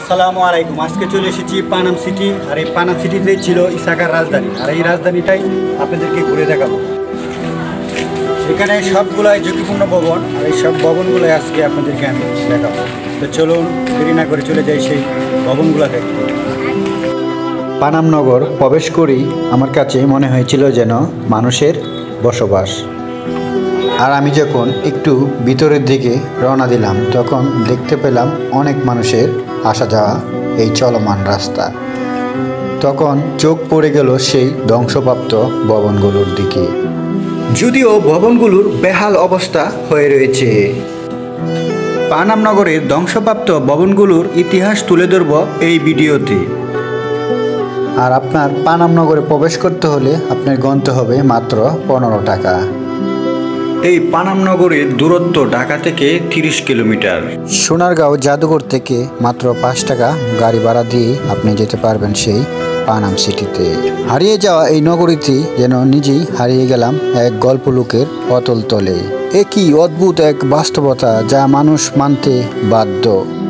আসসালামু আলাইকুম। আজকে চলে এসেছি পানাম সিটি। আর এই পানাম সিটিতেই ছিল ইসাকার রাজধানী। আর এই রাজধানীটাই আপনাদেরকে ঘুরে দেখাবো। এখানে সবগুলাই ঝুঁকিপূর্ণ ভবন, আর এই সব ভবনগুলোই আজকে আপনাদেরকে আমি দেখাবো। তো চলুন দেরি না করে চলে যাই সেই ভবনগুলো দেখতে। পানাম নগর প্রবেশ করেই আমার কাছে মনে হয়েছিল যেন মানুষের বসবাস। আর আমি যখন একটু ভিতরের দিকে রওনা দিলাম তখন দেখতে পেলাম অনেক মানুষের আসা যাওয়া এই চলমান রাস্তা। তখন চোখ পড়ে গেল সেই ধ্বংসপ্রাপ্ত ভবনগুলোর দিকে, যদিও ভবনগুলোর বেহাল অবস্থা হয়ে রয়েছে। পানাম নগরের ধ্বংসপ্রাপ্ত ভবনগুলোর ইতিহাস তুলে ধরব এই ভিডিওতে। আর আপনার পানাম নগরে প্রবেশ করতে হলে আপনার গন্তে হবে মাত্র 15 টাকা। এই পানাম নগরের দূরত্ব ঢাকা থেকে 30 কিলোমিটার। সোনারগাঁও জাদুঘর থেকে মাত্র 5 টাকা গাড়ি ভাড়া দিয়ে আপনি যেতে পারবেন সেই পানাম সিটিতে। হারিয়ে যাওয়া এই নগরীতে যেন নিজেই হারিয়ে গেলাম এক গল্প লোকের অতল তলে। একই অদ্ভুত এক বাস্তবতা যা মানুষ মানতে বাধ্য।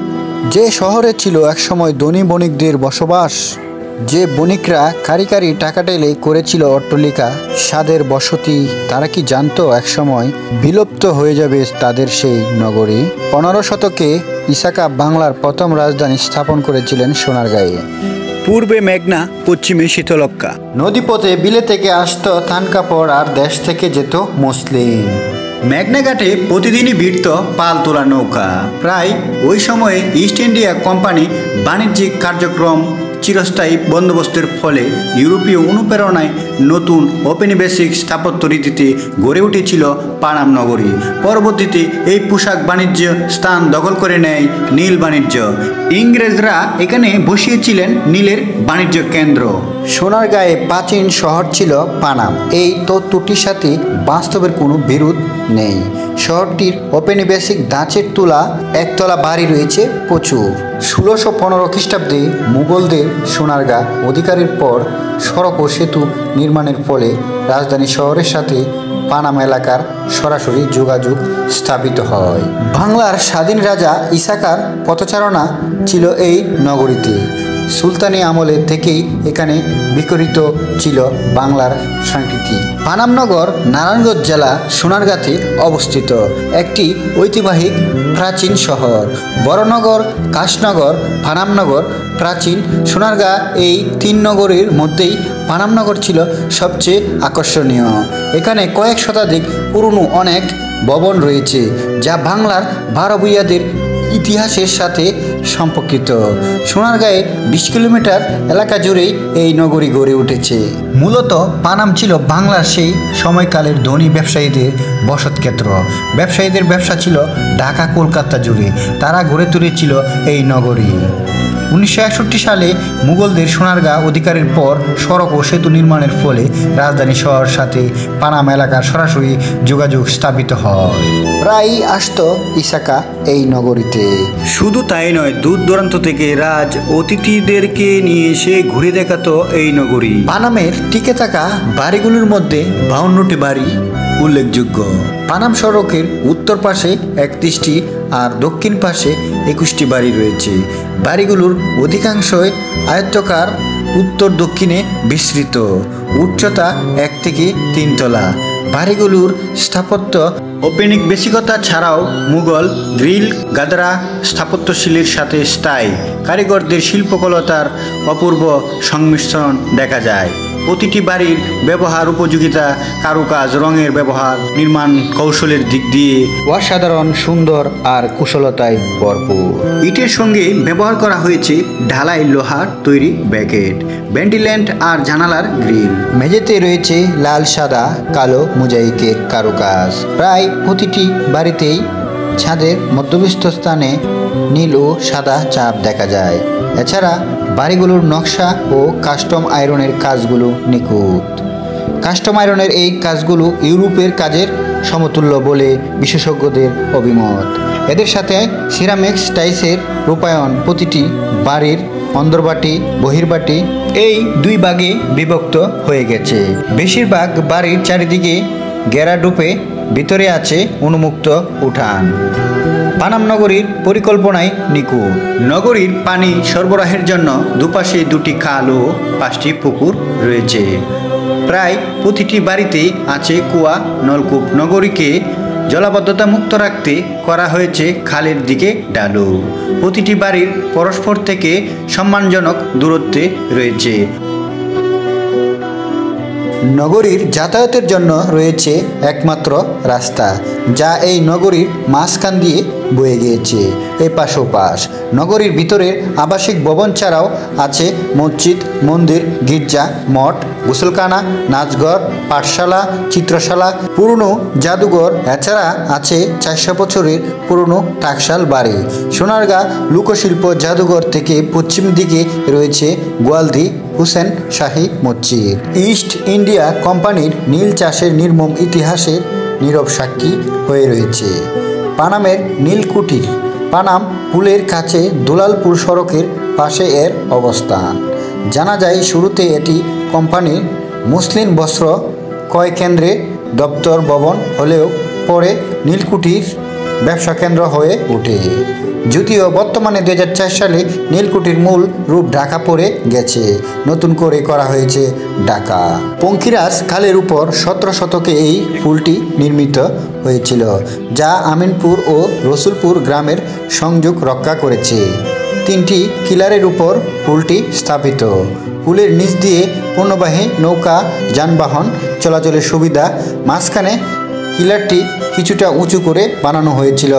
যে শহরে ছিল একসময় ধনী বণিকদের বসবাস, যে বণিকরা কারি কারি টাকা টেলে করেছিল অট্টালিকা স্বাদের বসতি, তারা কি জানতো একসময় বিলুপ্ত হয়ে যাবে তাদের সেই নগরী। 15 শতকে ইসাকা বাংলার প্রথম রাজধানী স্থাপন করেছিলেন সোনারগাঁয়ে। পূর্বে মেঘনা, পশ্চিমে শীতলক্ষ্যা। নদীপথে বিলে থেকে আসতো থান কাপড় আর দেশ থেকে যেত মসলিন। মেঘনা ঘাটে প্রতিদিনই ভিড়ত পাল তোলা নৌকা। প্রায় ওই সময়ে ইস্ট ইন্ডিয়া কোম্পানি বাণিজ্যিক কার্যক্রম চিরস্থায়ী বন্দোবস্তের ফলে ইউরোপীয় অনুপ্রেরণায় নতুন ঔপনিবেশিক স্থাপত্য রীতিতে গড়ে উঠেছিল পানাম নগরী। পরবর্তীতে এই পোশাক বাণিজ্য স্থান দখল করে নেয় নীল বাণিজ্য। ইংরেজরা এখানে বসিয়েছিলেন নীলের বাণিজ্য কেন্দ্র। সোনারগাঁয়ে প্রাচীন শহর ছিল পানাম, এই তত্ত্বটির সাথে বাস্তবের কোনো বিরোধ নেই। শহরটির ঔপনিবেশিক ধাঁচের তোলা একতলা বাড়ি রয়েছে প্রচুর। 1615 খ্রিস্টাব্দে মুঘলদের সোনারগাঁ অধিকারের পর সড়ক ও সেতু নির্মাণের ফলে রাজধানী শহরের সাথে পানাম এলাকার সরাসরি যোগাযোগ স্থাপিত হয়। বাংলার স্বাধীন রাজা ইসাকার পথচারণা ছিল এই নগরীতে। সুলতানি আমলে থেকেই এখানে বিকরিত ছিল বাংলার সংস্কৃতি। পানাম নগর নারায়ণগঞ্জ জেলা সোনারগাঁতে অবস্থিত একটি ঐতিহাসিক প্রাচীন শহর। বড়নগর, কাশনগর, পানামনগর, প্রাচীন সোনারগাঁ এই 3 নগরীর মধ্যেই পানামনগর ছিল সবচেয়ে আকর্ষণীয়। এখানে কয়েক শতাধিক পুরনো অনেক ভবন রয়েছে যা বাংলার 12 ভূঁইয়াদের ইতিহাসের সাথে সম্পর্কিত। সোনারগাঁয়ে 20 কিলোমিটার এলাকা জুড়েই এই নগরী গড়ে উঠেছে। মূলত পানাম ছিল বাংলার সেই সময়কালের ধনী ব্যবসায়ীদের বসতক্ষেত্র। ব্যবসায়ীদের ব্যবসা ছিল ঢাকা, কলকাতা জুড়ে। তারা গড়ে তুলেছিল এই নগরী। 1961 সালে মুঘলদের সোনারগাঁ অধিকারের পর সড়ক ও সেতু নির্মাণের ফলে রাজধানী শহরের সাথে পানাম এলাকার সরাসরি যোগাযোগ স্থাপিত হয়। প্রায়ই আসতো ইসাকা এই নগরীতে। শুধু তাই নয়, দূর দূরান্ত থেকে রাজ অতিথিদেরকে নিয়ে এসে ঘুরে দেখাতো এই নগরী। পানামের টিকে থাকা বাড়িগুলোর মধ্যে 52টি বাড়ি উল্লেখযোগ্য। পানাম সড়কের উত্তর পাশে 31টি আর দক্ষিণ পাশে 21টি বাড়ি রয়েছে। বাড়িগুলোর অধিকাংশই আয়তাকার, উত্তর দক্ষিণে বিস্তৃত। উচ্চতা 1 থেকে 3 তলা। বাড়িগুলোর স্থাপত্য ঔপনিবেশিকতা ছাড়াও মুঘল গ্রিল গাদরা স্থাপত্যশৈলীর সাথে স্থায়ী কারিগরদের শিল্পকলার অপূর্ব সংমিশ্রণ দেখা যায়। প্রতিটি বাড়ির ব্যবহার, উপযোগিতা, কারুকাজ, রঙের ব্যবহার, নির্মাণ কৌশলের দিক দিয়ে অসাধারণ, সুন্দর আর কুশলতায় ভরপুর। ইটের সঙ্গে ব্যবহার করা হয়েছে ঢালাই লোহার তৈরি ব্যাকেট, ভেন্টিলেন্ট আর জানালার গ্রিল। মেঝেতে রয়েছে লাল, সাদা, কালো মোজাইকের কারুকাজ। প্রায় প্রতিটি বাড়িতেই ছাদের মধ্যবিত্ত স্থানে নীল ও সাদা চাপ দেখা যায়। এছাড়া বাড়িগুলোর নকশা ও কাস্টম আয়রনের কাজগুলো নিখুঁত। কাস্টম আয়রনের এই কাজগুলো ইউরোপের কাজের সমতুল্য বলে বিশেষজ্ঞদের অভিমত। এদের সাথে সিরামিক্স টাইলসের রূপায়ণ প্রতিটি বাড়ির অন্দরবাটি, বহির্বাটি এই 2 ভাগে বিভক্ত হয়ে গেছে। বেশিরভাগ বাড়ির চারিদিকে ঘেরা ডুপে, ভিতরে আছে উন্মুক্ত উঠান। পানাম নগরীর পরিকল্পনায় নিখুঁত। নগরীর পানি সরবরাহের জন্য দুপাশে দুটি খাল ও 5টি পুকুর রয়েছে। প্রায় প্রতিটি বাড়িতে আছে কুয়া, নলকূপ। নগরীকে জলাবদ্ধতা মুক্ত রাখতে করা হয়েছে খালের দিকে ঢালু। প্রতিটি বাড়ির পরস্পর থেকে সম্মানজনক দূরত্বে রয়েছে। নগরীর যাতায়াতের জন্য রয়েছে একমাত্র রাস্তা, যা এই নগরীর মাঝখান দিয়ে বয়ে গিয়েছে এপাশ ওপাশ। নগরীর ভিতরের আবাসিক ভবন ছাড়াও আছে মসজিদ, মন্দির, গির্জা, মঠ, গোসলখানা, নাচঘর, পাঠশালা, চিত্রশালা, পুরনো জাদুঘর। এছাড়া আছে 400 বছরের পুরনো টাকশাল বাড়ি। সোনারগাঁ লোকশিল্প জাদুঘর থেকে পশ্চিম দিকে রয়েছে গোয়ালদি হুসেন শাহী মসজিদ। ইস্ট ইন্ডিয়া কোম্পানির নীল চাষের নির্মম ইতিহাসের নীরব সাক্ষী হয়ে রয়েছে পানামের নীলকুঠির। পানাম পুলের কাছে দুলালপুর সড়কের পাশে এর অবস্থান। জানা যায় শুরুতে এটি কোম্পানির মুসলিম বস্ত্র ক্রয় কেন্দ্রে দপ্তর ভবন হলেও পরে নীলকুঠির ব্যবসা কেন্দ্র হয়ে ওঠে। যদিও বর্তমানে 2004 সালে নীলকুঠির মূল রূপ ঢাকা পড়ে গেছে, নতুন করে করা হয়েছে ঢাকা। পঙ্খিরাজ খালের উপর 17 শতকে এই পুলটি নির্মিত হয়েছিল, যা আমিনপুর ও রসুলপুর গ্রামের সংযোগ রক্ষা করেছে। 3টি কিলারের উপর পুলটি স্থাপিত। পুলের নিচ দিয়ে পণ্যবাহী নৌকা যানবাহন চলাচলের সুবিধা। মাঝখানে কিলারটি কিছুটা উঁচু করে বানানো হয়েছিল।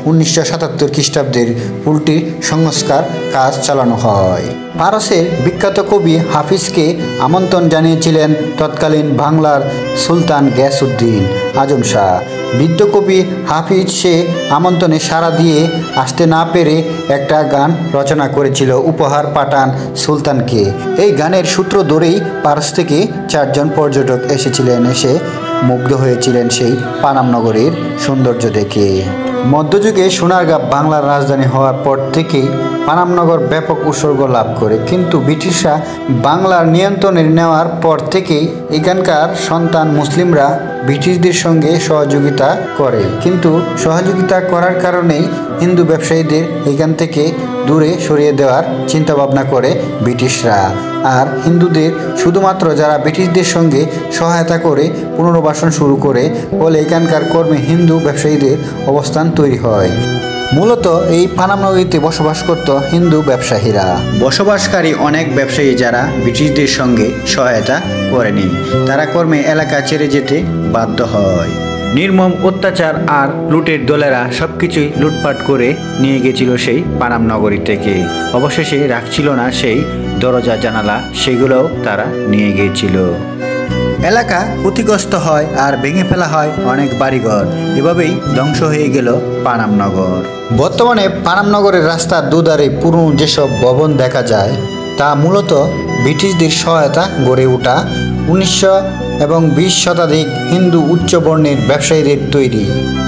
1977 খ্রিস্টাব্দের পুলটির সংস্কার কাজ চালানো হয়। পারস্যের বিখ্যাত কবি হাফিজকে আমন্ত্রণ জানিয়েছিলেন তৎকালীন বাংলার সুলতান গিয়াসউদ্দিন আজম শাহ। বৃদ্ধ কবি হাফিজ সে আমন্ত্রণে সাড়া দিয়ে আসতে না পেরে একটা গান রচনা করেছিল, উপহার পাঠান সুলতানকে। এই গানের সূত্র ধরেই পারস্য থেকে 4 জন পর্যটক এসেছিলেন। এসে মুগ্ধ হয়েছিলেন সেই পানাম নগরীর সৌন্দর্য দেখে। মধ্যযুগে সোনারগাঁ বাংলার রাজধানী হওয়ার পর থেকেই পানাম নগর ব্যাপক উৎসর্গ লাভ করে, কিন্তু ব্রিটিশরা বাংলার নিয়ন্ত্রণে নেওয়ার পর থেকেই এখানকার সন্তান মুসলিমরা ব্রিটিশদের সঙ্গে সহযোগিতা করে। কিন্তু সহযোগিতা করার কারণেই হিন্দু ব্যবসায়ীদের এখান থেকে দূরে সরিয়ে দেওয়ার চিন্তাভাবনা করে ব্রিটিশরা। আর হিন্দুদের শুধুমাত্র যারা ব্রিটিশদের সঙ্গে সহায়তা করে পুনর্বাসন শুরু করে, ফলে এখানকার কর্মে হিন্দু ব্যবসায়ীদের অবস্থান তৈরি হয়। মূলত এই পানাম নগরীতে বসবাস করত হিন্দু ব্যবসায়ীরা। বসবাসকারী অনেক ব্যবসায়ী যারা ব্রিটিশদের সঙ্গে সহায়তা করেনি, তারা কর্মে এলাকা ছেড়ে যেতে বাধ্য হয়। নির্মম অত্যাচার আর লুটের দলেরা সবকিছুই লুটপাট করে নিয়ে গেছিল সেই পানাম নগরী থেকে। অবশেষে রাখছিল না সেই দরজা জানালা, সেগুলোও তারা নিয়ে গিয়েছিল। এলাকা ক্ষতিগ্রস্ত হয় আর ভেঙে ফেলা হয় অনেক বাড়িঘর। এভাবেই ধ্বংস হয়ে গেল পানাম নগর। বর্তমানে পানাম নগরের রাস্তার দুধারে পুরনো যেসব ভবন দেখা যায়, তা মূলত ব্রিটিশদের সহায়তা গড়ে ওঠা 1900 এবং 20 শতাধিক হিন্দু উচ্চবর্ণের ব্যবসায়ীদের তৈরি।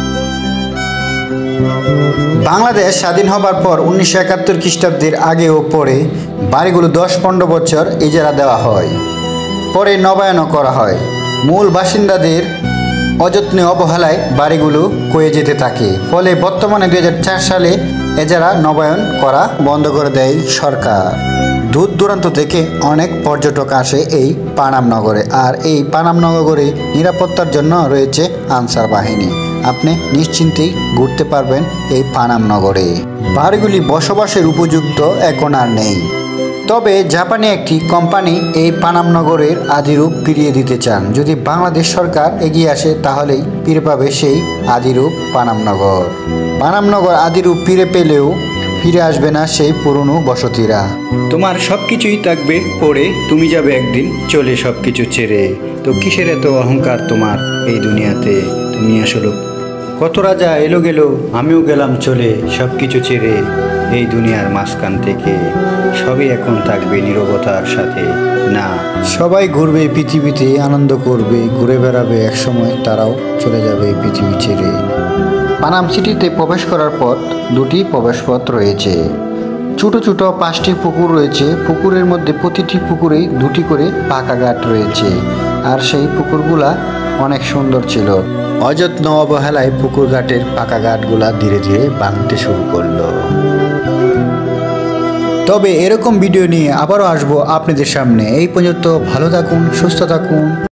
বাংলাদেশ স্বাধীন হবার পর 1971 খ্রিস্টাব্দের আগে ও পরে বাড়িগুলো 10-15 বছর ইজারা দেওয়া হয়, পরে নবায়নও করা হয়। মূল বাসিন্দাদের অযত্নে অবহেলায় বাড়িগুলো ক্ষয়ে যেতে থাকে। ফলে বর্তমানে 2004 সালে এজারা নবায়ন করা বন্ধ করে দেয় সরকার। দূর দূরান্ত থেকে অনেক পর্যটক আসে এই পানাম নগরে। আর এই পানাম নগরে নিরাপত্তার জন্য রয়েছে আনসার বাহিনী। আপনি নিশ্চিন্তেই ঘুরতে পারবেন এই পানাম নগরে। বাড়িগুলি বসবাসের উপযুক্ত এখন আর নেই, তবে জাপানি একটি কোম্পানি এই পানাম নগরের আদিরূপ ফিরিয়ে দিতে চান। যদি বাংলাদেশ সরকার এগিয়ে আসে তাহলেই ফিরে পাবে সেই আদিরূপ পানাম নগর। পানাম নগর আদিরূপ ফিরে পেলেও ফিরে আসবে না সেই পুরনো বসতিরা। তোমার সব কিছুই থাকবে পড়ে, তুমি যাবে একদিন চলে সব কিছু ছেড়ে। তো কিসের এত অহংকার তোমার এই দুনিয়াতে? তুমি আসলে কত রাজা এলো গেল, আমিও গেলাম চলে সব কিছু ছেড়ে এই দুনিয়ার মাঝখান থেকে। সবই এখন থাকবে নীরবতার সাথে। না, সবাই ঘুরবে পৃথিবীতে, আনন্দ করবে, ঘুরে বেড়াবে, একসময় তারাও চলে যাবে পৃথিবী ছেড়ে। পানাম সিটিতে প্রবেশ করার পর 2টি প্রবেশপথ রয়েছে। ছোট ছোট 5টি পুকুর রয়েছে। পুকুরের মধ্যে প্রতিটি পুকুরেই 2টি করে পাকা ঘাট রয়েছে। আর সেই পুকুরগুলা অনেক সুন্দর ছিল। অযত্ন অবহেলায় পুকুর ঘাটের পাকা ঘাটগুলা ধীরে ধীরে ভাঙতে শুরু করলো। তবে এরকম ভিডিও নিয়ে আবারও আসবো আপনাদের সামনে। এই পর্যন্ত ভালো থাকুন, সুস্থ থাকুন।